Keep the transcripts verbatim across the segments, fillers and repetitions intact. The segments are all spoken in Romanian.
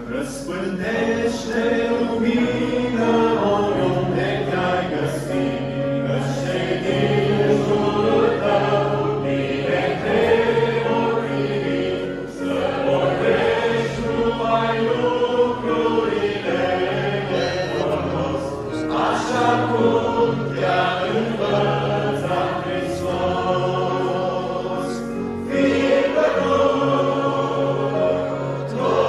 Răspândește lumină oriunde te-ai găsit, că-și cei din jurul tău bine te vor privi, să vorbești numai lucrurile de folos, așa cum te-a învățat Hristos. Fii cărunt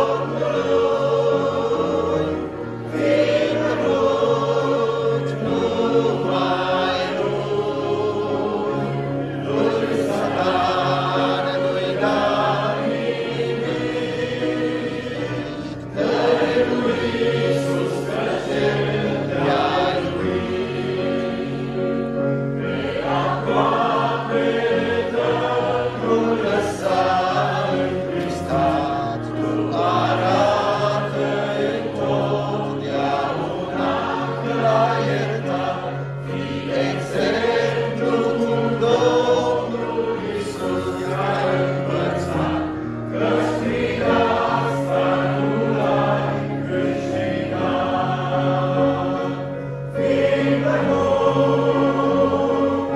Domnului, fii cărunt numai Lui, lui Satan nu-i da nimic, dă-i lui Iisus că Cel te-a iubit. Pe aproapele tău nu lăsa încristat, tu arată-i întotdeauna că l-ai iertat. Fii exemplu cum Domnul Iisus te-a învățat, că-și prin asta nu l-ai câștigat. Fii cărunt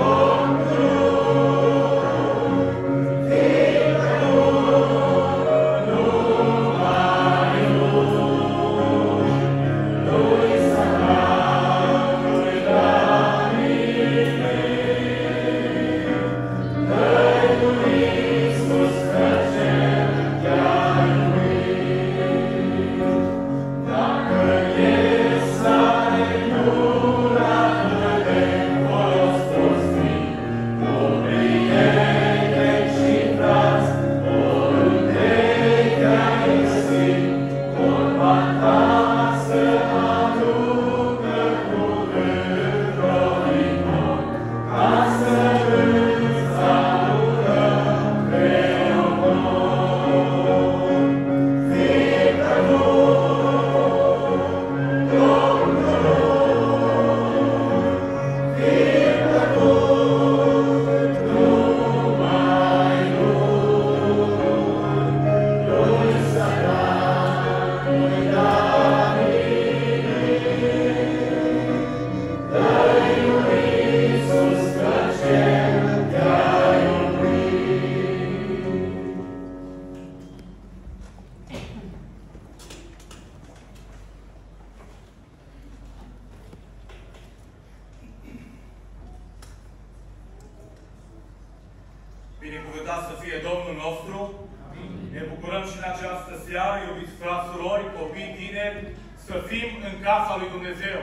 Domnului, fii cărunt numai Lui, lui Satan nu-i da nimic, dă-i lui Iisus că Cel te-a iubit. Dacă e sare luna de folos toți fii, cu prieteni și frați, oriunde te-ai găsit, vorba ta să aducă cuvânt roditor, ca să îți aducăm pe omor. Fii cărunt Domnului, fii cărunt numai Lui, lui Satan nu-i da nimic, dă-i lui Iisus că Cel te-a iubit. Binecuvântat să fie Domnul nostru! Ne bucurăm și în această seară, iubiți frați, surori, copii, tineri, să fim în casa lui Dumnezeu.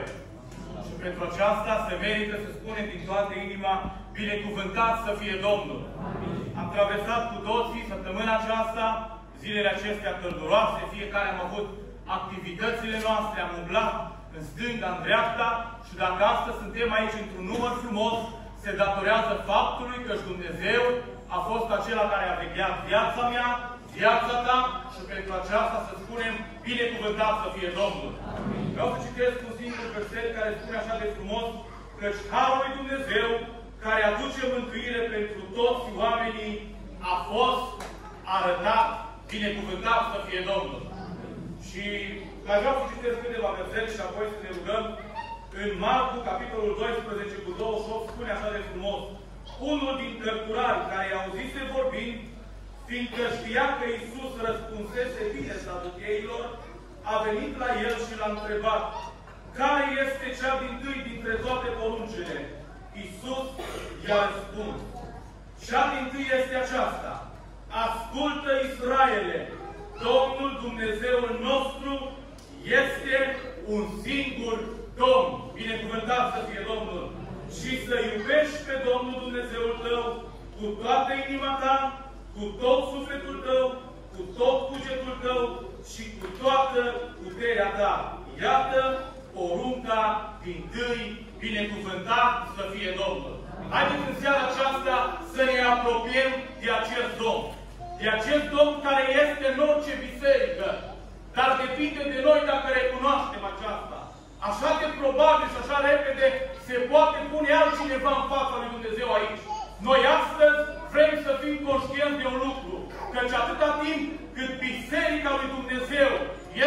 Și pentru aceasta se merită să spunem din toată inima, binecuvântat să fie Domnul! Am traversat cu toții săptămâna aceasta, zilele acestea călduroase, fiecare am avut activitățile noastre, am umblat în stânga, în dreapta, și dacă astăzi suntem aici într-un număr frumos, se datorează faptului că Dumnezeu a fost acela care a vegheat viața mea, viața ta, și pentru aceasta să spunem, binecuvântat să fie Domnul. Amin. Vreau să citesc un singur verset care spune așa de frumos, căci harul lui Dumnezeu, care aduce mântuire pentru toți oamenii, a fost arătat, binecuvântat să fie Domnul. Amin. Și mai vreau să citesc câteva versete și apoi să ne rugăm. În Marcu, capitolul doisprezece, cu douăzeci și opt, spune așa de frumos: unul din cărturari care i-a auzise vorbind, fiindcă știa că Iisus răspunsese bine saducheilor, a venit la el și l-a întrebat: care este cea dintâi dintre toate poruncile? Iisus i-a răspuns: cea dintâi este aceasta: ascultă, Israele, Domnul Dumnezeul nostru este un singur Domn. Binecuvântat să fie Domnul! Și să iubești pe Domnul Dumnezeul tău cu toată inima ta, cu tot sufletul tău, cu tot cugetul tău și cu toată puterea ta. Iată porunca dintâi, binecuvântat să fie Domnul! Haideți în seara aceasta să ne apropiem de acest Domn. De acest Domn care este în orice biserică. Dar depinde de noi dacă recunoaștem aceasta. Așa de probabil și așa repede se poate pune altcineva în fața lui Dumnezeu aici. Noi astăzi vrem să fim conștienți de un lucru. Căci atâta timp cât Biserica lui Dumnezeu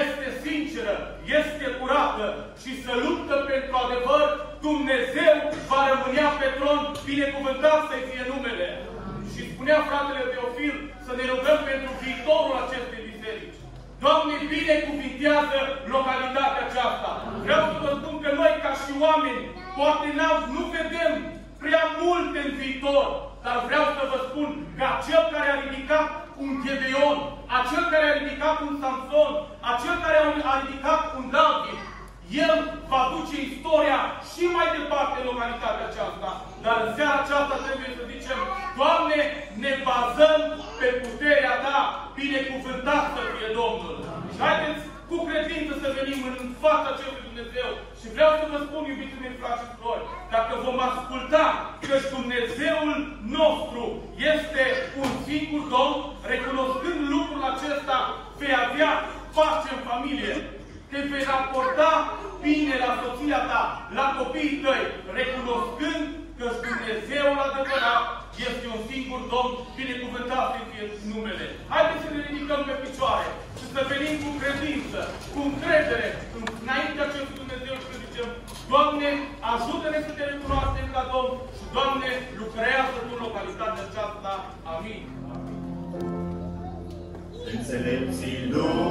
Dumnezeu va rămânea pe tron, binecuvântat să-i fie numele. Și spunea fratele Teofil să ne rugăm pentru viitorul acestei biserici. Doamne, binecuvintează localitatea aceasta. Vreau să vă spun că noi, ca și oameni, poate nu vedem prea multe în viitor, dar vreau să vă spun că acel care a ridicat un Gedeon, acel care a ridicat un Samson, acel care a ridicat un David, el va duce istoria și mai departe în localitatea aceasta. Dar în seara aceasta trebuie să zicem, Doamne, ne bazăm pe puterea Ta, binecuvântat să fie Domnul. Și haideți cu credință să venim în fața acestui Dumnezeu. Și vreau să vă spun, iubiții mei, frați și surori, dacă vom asculta că Dumnezeul nostru este un singur Domn, recunoscând lucrul acesta, vei avea pace în familie. Te vei raporta bine la soția ta, la copiii tăi, recunoscând că Dumnezeul adevărat este un singur Domn, binecuvântat să fie numele. Haideți să ne ridicăm pe picioare și să venim cu credință, cu încredere înaintea acestui Dumnezeu și să zicem, Doamne, ajută-ne să te recunoaștem ca Domn și, Doamne, lucrează Tu în localitatea aceasta. Amin. Înțelepții lui